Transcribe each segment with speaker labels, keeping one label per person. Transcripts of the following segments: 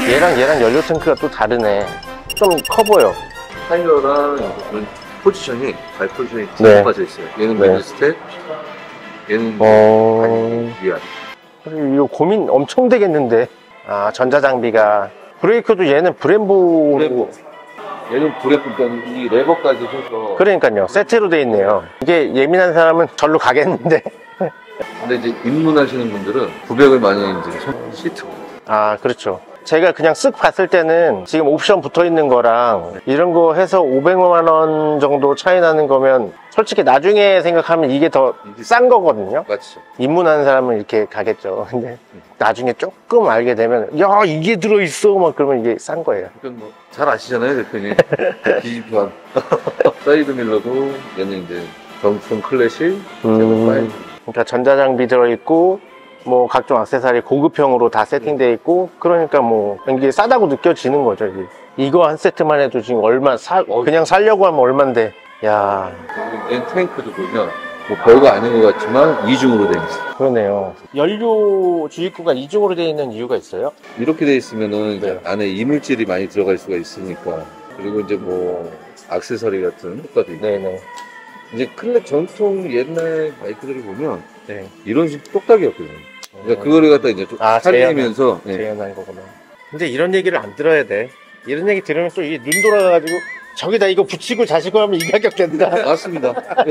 Speaker 1: 얘랑 연료 탱크가 또 다르네. 좀 커 보여.
Speaker 2: 타이어랑 포지션이 발 포지션이
Speaker 1: 네.
Speaker 2: 빠져 있어요. 얘는
Speaker 1: 네.
Speaker 2: 미드 스텝, 얘는 위아래.
Speaker 1: 이거 고민 엄청 되겠는데. 아, 전자장비가. 브레이크도 얘는 브렘보.
Speaker 2: 얘는 브레이크니까 이 레버까지 해서.
Speaker 1: 그러니까요. 세트로 돼 있네요. 이게 예민한 사람은 절로 가겠는데.
Speaker 2: 근데 이제 입문하시는 분들은 900을 많이 이제 시트.
Speaker 1: 아, 그렇죠. 제가 그냥 쓱 봤을 때는 지금 옵션 붙어 있는 거랑 이런 거 해서 500만 원 정도 차이 나는 거면 솔직히 나중에 생각하면 이게 더 싼 거거든요.
Speaker 2: 맞죠.
Speaker 1: 입문하는 사람은 이렇게 가겠죠. 근데 나중에 조금 알게 되면 야, 이게 들어있어 막 그러면 이게 싼 거예요.
Speaker 2: 그러니까 뭐 잘 아시잖아요, 대표님. 기지편. 사이드 밀러도 얘는 이제 정품 클래식,
Speaker 1: 그러니까 전자장비 들어있고 뭐 각종 액세서리 고급형으로 다 세팅되어 있고, 그러니까 뭐 이게 싸다고 느껴지는 거죠. 이거 한 세트만 해도 지금 얼마 그냥 살려고 하면 얼만데. 야,
Speaker 2: 얘 탱크도 보면 뭐 별거 아닌 것 같지만 이중으로 되어 있어요.
Speaker 1: 그러네요. 연료 주입구가 이중으로 되어 있는 이유가 있어요?
Speaker 2: 이렇게 되어 있으면은
Speaker 1: 네.
Speaker 2: 안에 이물질이 많이 들어갈 수가 있으니까. 그리고 이제 뭐 액세서리 같은 효과도 있고.
Speaker 1: 네네.
Speaker 2: 이제 클래식 전통 옛날 바이크들을 보면
Speaker 1: 네.
Speaker 2: 이런 식 똑딱이었거든요. 그러니까 그거를 갖다 이제 좀 살리면서
Speaker 1: 재현한 거구나. 근데 이런 얘기를 안 들어야 돼. 이런 얘기 들으면 또 이게 눈 돌아가가지고 저기다 이거 붙이고 자시고 하면 이 가격 된다.
Speaker 2: 맞습니다. 네.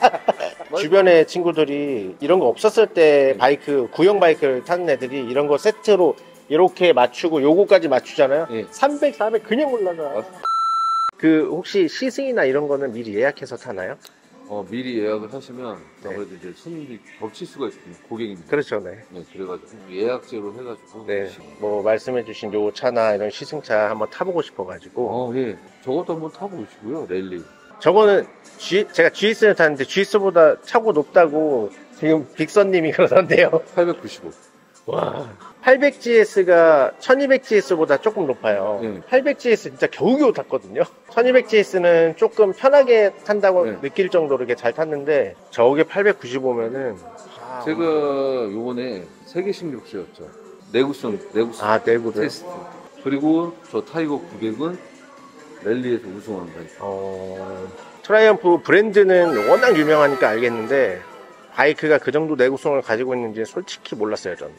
Speaker 1: 주변에 친구들이 이런 거 없었을 때 바이크, 구형 바이크를 타는 애들이 이런 거 세트로 이렇게 맞추고 요거까지 맞추잖아요.
Speaker 2: 네.
Speaker 1: 300, 400 그냥 올라가. 그 혹시 시승이나 이런 거는 미리 예약해서 타나요?
Speaker 2: 미리 예약을 하시면
Speaker 1: 네.
Speaker 2: 아무래도 이제 손님이 겹칠 수가 있거든요. 고객님들.
Speaker 1: 그렇죠, 네.
Speaker 2: 네, 그래가지고 예약제로 해가지고.
Speaker 1: 네, 뭐 말씀해주신 요 차나 이런 시승차 한번 타보고 싶어가지고.
Speaker 2: 예. 저것도 한번 타보시고요, 랠리.
Speaker 1: 저거는 제가 GS를 탔는데 GS보다 차고 높다고 지금 빅선님이 그러던데요.
Speaker 2: 895.
Speaker 1: 와, 800GS가 1200GS보다 조금 높아요. 800GS 진짜 겨우겨우 탔거든요. 1200GS는 조금 편하게 탄다고 느낄 정도로 이렇게 잘 탔는데 저게 895면은
Speaker 2: 제가 요번에 세계 신기록이었죠. 내구성
Speaker 1: 내구도
Speaker 2: 테스트. 그리고 저 타이거 900은 랠리에서 우승한 바이크.
Speaker 1: 트라이언프 브랜드는 워낙 유명하니까 알겠는데 바이크가 그 정도 내구성을 가지고 있는지 솔직히 몰랐어요, 저는.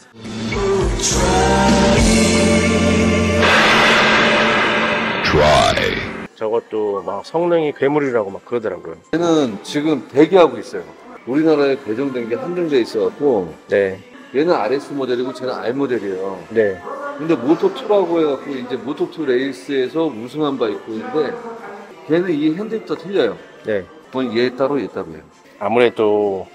Speaker 1: 저것도 막 성능이 괴물이라고 막 그러더라고요.
Speaker 2: 얘는 지금 대기하고 있어요. 우리나라에 배정된 게 한정돼 있어갖고.
Speaker 1: 네.
Speaker 2: 얘는 RS 모델이고 쟤는 R 모델이에요.
Speaker 1: 네.
Speaker 2: 근데 모토2라고 해갖고 이제 모토2 레이스에서 우승한 바이크인데 걔는 이 핸들부터 틀려요.
Speaker 1: 네.
Speaker 2: 그건 얘 따로예요.
Speaker 1: 아무래도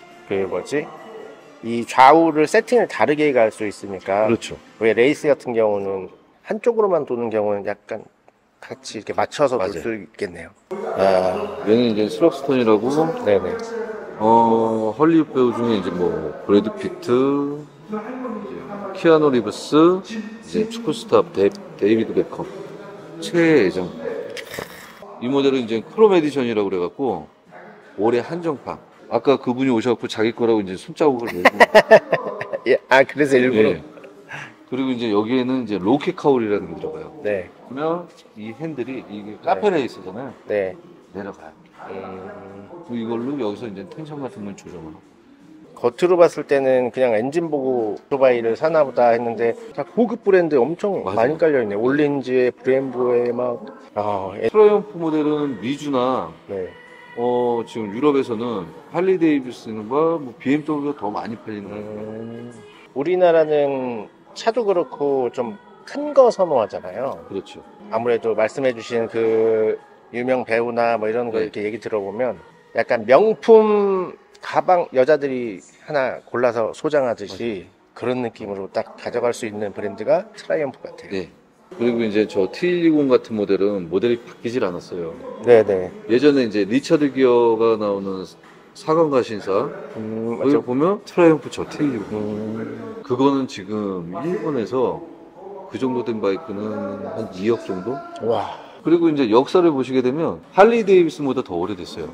Speaker 1: 이 좌우를 세팅을 다르게 갈 수 있으니까.
Speaker 2: 그렇죠.
Speaker 1: 왜 레이스 같은 경우는 한쪽으로만 도는 경우는 약간 같이 이렇게 맞춰서 돌 수 있겠네요.
Speaker 2: 얘는 이제 스럭스톤이라고.
Speaker 1: 네네.
Speaker 2: 헐리우드 배우 중에 이제 뭐 브래드 피트, 키아누 리브스, 이제 축구 스타 데이비드 베컴, 최애정. 이 모델은 이제 크롬 에디션이라고 그래갖고 올해 한정판. 아까 그분이 오셔갖고 자기 거라고 이제 손자국을 내고.
Speaker 1: 그래서 일부러.
Speaker 2: 예. 그리고 이제 여기에는 이제 로켓 카울이라는 게 들어가요.
Speaker 1: 네.
Speaker 2: 그러면 이 핸들이 이게 카페 레이스잖아요.
Speaker 1: 네.
Speaker 2: 내려가요. 이걸로 여기서 이제 텐션 같은 걸 조정을 하고.
Speaker 1: 겉으로 봤을 때는 그냥 엔진 보고 오토바이를 사나 보다 했는데 다 고급 브랜드 엄청 많이 깔려있네. 올린지에 브렘보에 막.
Speaker 2: 트라이언프 모델은 미주나
Speaker 1: 네.
Speaker 2: 지금 유럽에서는 할리 데이비슨과 뭐 BMW가 더 많이 팔리는 거예요.
Speaker 1: 우리나라는 차도 그렇고 좀 큰 거 선호하잖아요.
Speaker 2: 그렇죠.
Speaker 1: 아무래도 말씀해주신 그 유명 배우나 뭐 이런 거 이렇게 얘기 들어보면 약간 명품 가방 여자들이 하나 골라서 소장하듯이 그런 느낌으로 딱 가져갈 수 있는 브랜드가 트라이언프 같아요.
Speaker 2: 네. 그리고 이제 저 T120 같은 모델은 모델이 바뀌질 않았어요.
Speaker 1: 네네.
Speaker 2: 예전에 이제 리처드 기어가 나오는 사관가 신사 거기 보면 트라이언프 저 T120 그거는 지금 일본에서 그 정도 된 바이크는 한 2억 정도?
Speaker 1: 와.
Speaker 2: 그리고 이제 역사를 보시게 되면 할리 데이비슨보다 더 오래됐어요.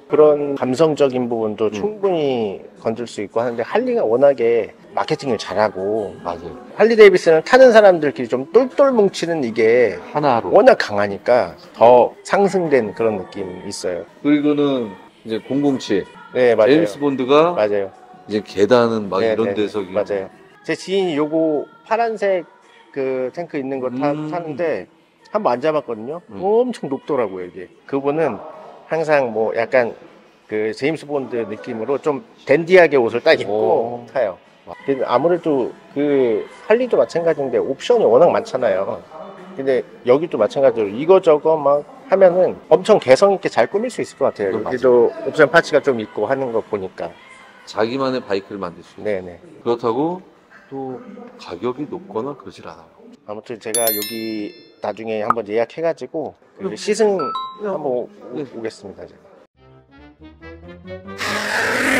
Speaker 1: 그런 감성적인 부분도 충분히 건질 수 있고 하는데 할리가 워낙에 마케팅을 잘하고
Speaker 2: 맞아요.
Speaker 1: 할리 데이비스는 타는 사람들끼리 좀 똘똘 뭉치는 이게
Speaker 2: 하나로.
Speaker 1: 워낙 강하니까 더 상승된 그런 느낌이 있어요.
Speaker 2: 그리고는 이제 007.
Speaker 1: 네, 맞아요.
Speaker 2: 제임스 본드가
Speaker 1: 맞아요.
Speaker 2: 이제 계단은 막
Speaker 1: 네,
Speaker 2: 이런
Speaker 1: 네,
Speaker 2: 데서
Speaker 1: 맞아요. 제 지인이 요거 파란색 그 탱크 있는 거 타는데 한번 앉아봤거든요. 엄청 높더라고요, 이게. 그분은 항상 뭐 약간 그 제임스 본드 느낌으로 좀 댄디하게 옷을 딱 입고 타요. 근데 아무래도 그 할리도 마찬가지인데 옵션이 워낙 많잖아요. 근데 여기도 마찬가지로 이거저거 막 하면은 엄청 개성 있게 잘 꾸밀 수 있을 것 같아요. 여기도 옵션 파츠가 좀 있고 하는 거 보니까.
Speaker 2: 자기만의 바이크를 만들 수 있어요.
Speaker 1: 네네.
Speaker 2: 그렇다고 또 가격이 높거나 그러질 않아요.
Speaker 1: 아무튼 제가 여기 나중에 한번 예약해가지고 그 시승 한번 오겠습니다. 제가.